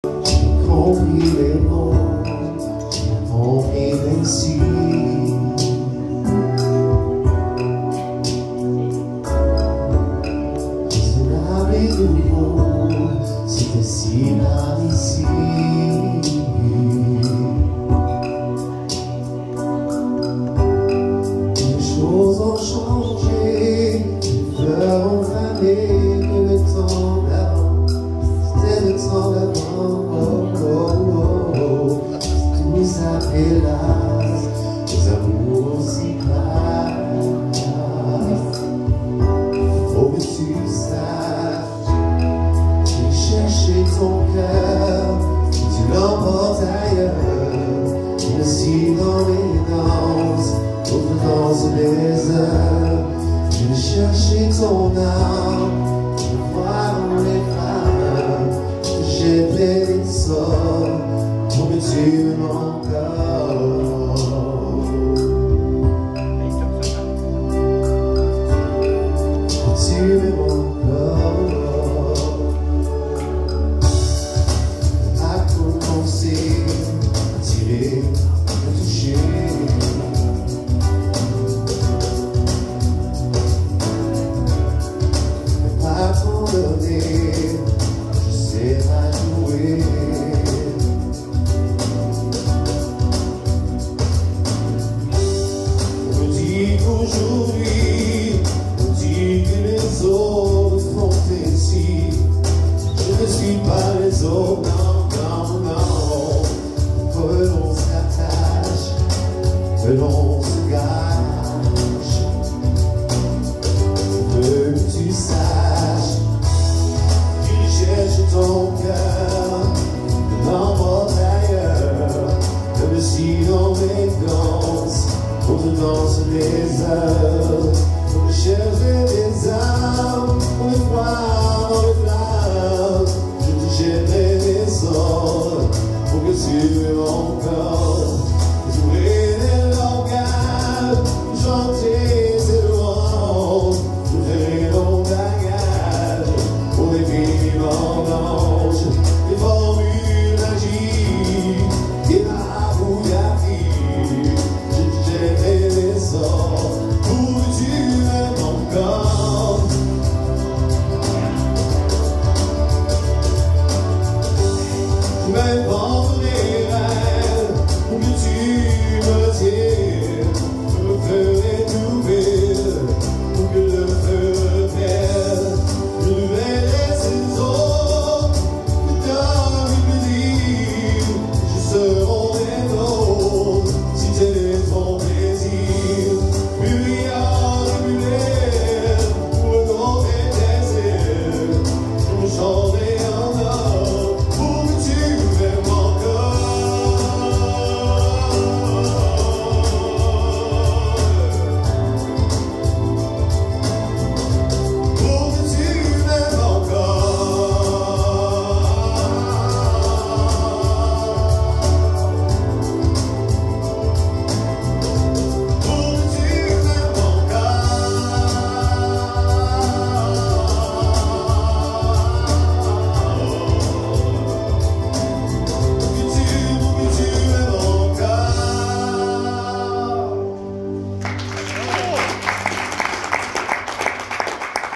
J'ai compris les mots, j'ai compris les signes. Raisonnable et nouveau, c'était si mal ici. Les choses ont changé, les fleurs ont fané, que le temps d'avant, c'était le temps d'avant. Tout ça hélas, les amours si plates. Faut que tu saches, j'ai cherché ton cœur, tu l'emportes ailleurs. Ici dans les danses, d'autres dansent les heures. Je cherchais ton âme, je vois dans les flammes, j'ai plein de sorts pour que tu m'aimes encore. Pour que tu m'aimes encore. À commencer à tirer, à toucher. Je sais pas jouer. On me dit qu'aujourd'hui, on dit que les autres font ainsi. Je ne suis pas les autres, non, non, non. Que l'on s'attache, que l'on se gâche. Je veux que tu saches, cherche ton cœur, l'emporte ailleurs. Comme si on les danse, on te danse les heures. On cherche des âmes, on les voit dans les flammes. Je te jetterai des ordres pour que tu m'aimes encore. Jouer des langages, chanter ces louanges. Je ferai ton bagage pour les filles en ange, les formules magiques, et la bouillarde. Je te jetterai des sorts pour que tu m'aimes encore. Tu m'aimes encore.